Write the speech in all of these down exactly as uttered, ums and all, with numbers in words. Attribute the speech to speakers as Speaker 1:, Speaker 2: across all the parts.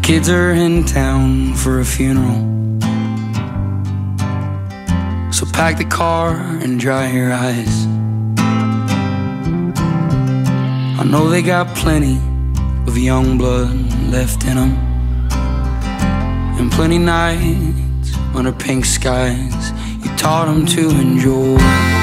Speaker 1: Kids are in town for a funeral, so pack the car and dry your eyes. I know they got plenty of young blood left in them, and plenty nights under pink skies you taught them to enjoy.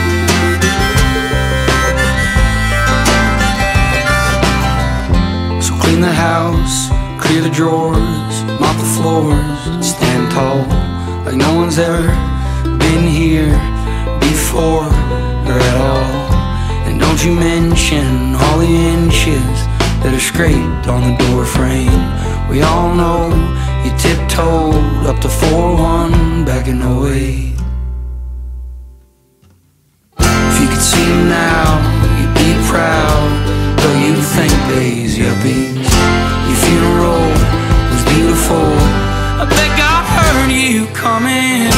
Speaker 1: So clean the house, clear the drawers, mop the floors, stand tall like no one's ever been here before or at all. And don't you mention all the inches that are scraped on the door frame. We all know you tiptoed up to four one back in oh eight. If you could see him now, you'd be proud, but you'd think they's yuppies. Your funeral was beautiful, I bet God heard you coming.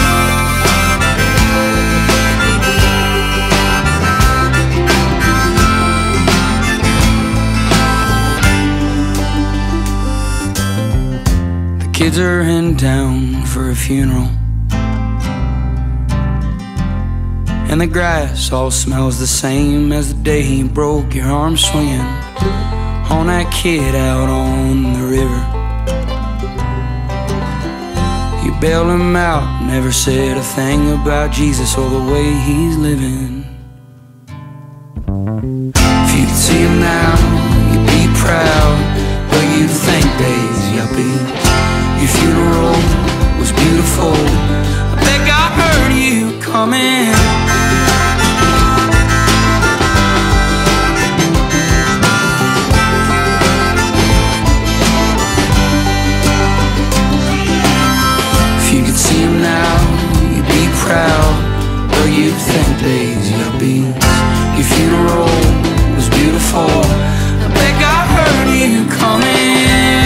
Speaker 1: Kids are in town for a funeral, and the grass all smells the same as the day he broke your arm swinging on that kid out on the river. You bailed him out, never said a thing about Jesus or the way he's living. If you could see him now, you'd be proud, but you'd think they's yuppies. Your funeral was beautiful, I bet God heard you coming. If you could see him now, you'd be proud, but you'd think they's yuppies. Your funeral was beautiful, I bet God heard you coming.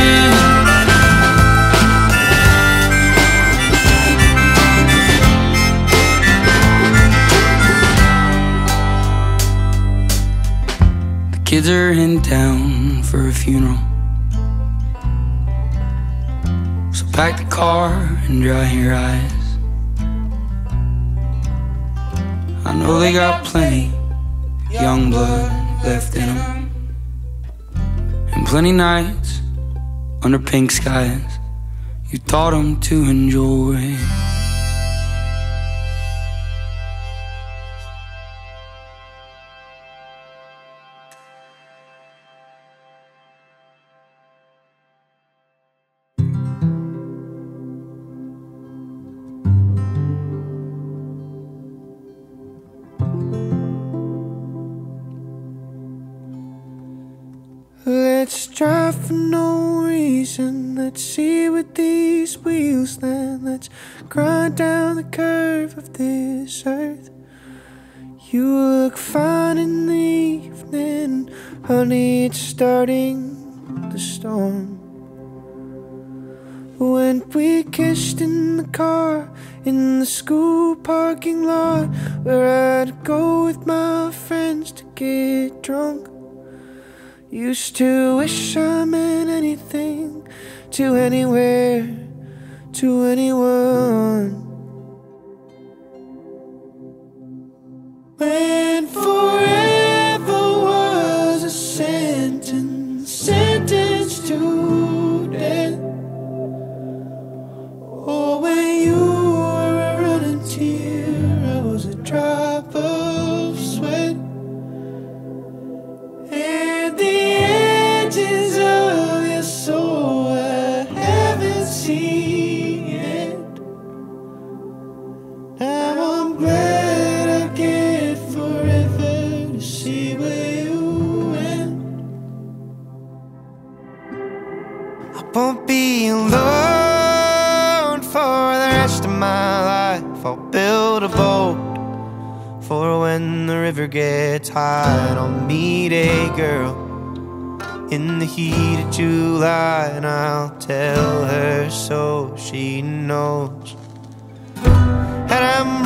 Speaker 1: Kids are in town for a funeral, so pack the car and dry your eyes. I know they got plenty young blood left in them, and plenty nights under pink skies you taught them to enjoy.
Speaker 2: Let's drive for no reason, let's see with these wheels then. Let's grind down the curve of this earth. You look fine in the evening, honey, it's starting to storm. When we kissed in the car, in the school parking lot, where I'd go with my friends to get drunk. Used to wish I meant anything to anywhere, to anyone. When forever was a sentence, sentenced to death. Or when you were a running tear, I was a drop of sweat. And the edges of your soul I haven't seen yet. Now I'm glad I get forever to see where you went. I won't be alone for the rest of my life. I'll build a boat for when the river gets high, and I'll meet a girl in the heat of July, and I'll tell her so she knows. And I'm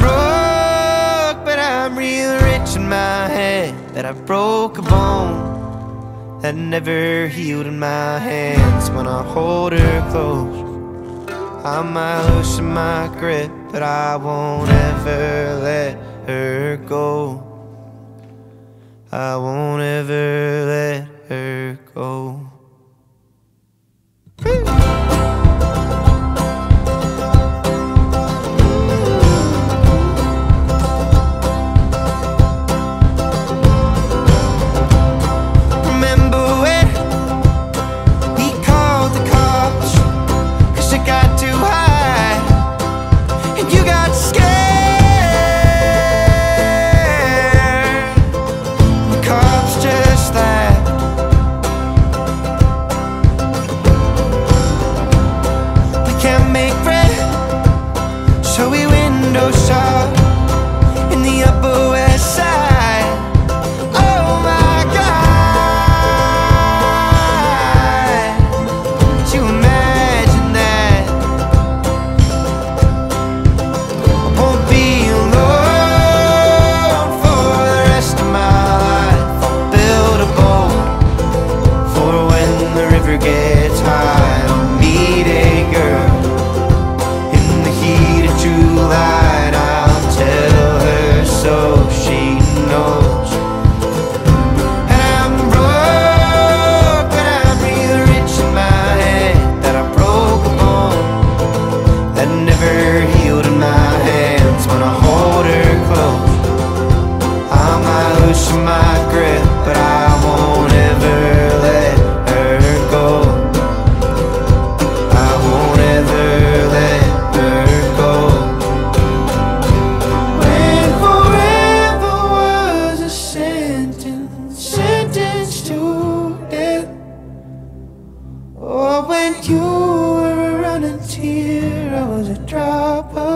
Speaker 2: broke, but I'm real rich in my head, that I broke a bone that never healed in my hands. When I hold her close, I might loosen my grip, but I won't ever let her go. I won't ever let her go. So we window shop in the Upper West Side. Oh my God, could you imagine that? I won't be alone for the rest of my life. I'll build a boat for when the river gets high. I'll meet a girl light, I'll tell her so she knows. And I'm broke, but I'm real rich in my head. That I broke a bone that never healed in my hands. When I hold her close, I might loosen my grip, but I won't ever let her go. I won't ever let her go. Oh, when you were a running tear, I was a drop of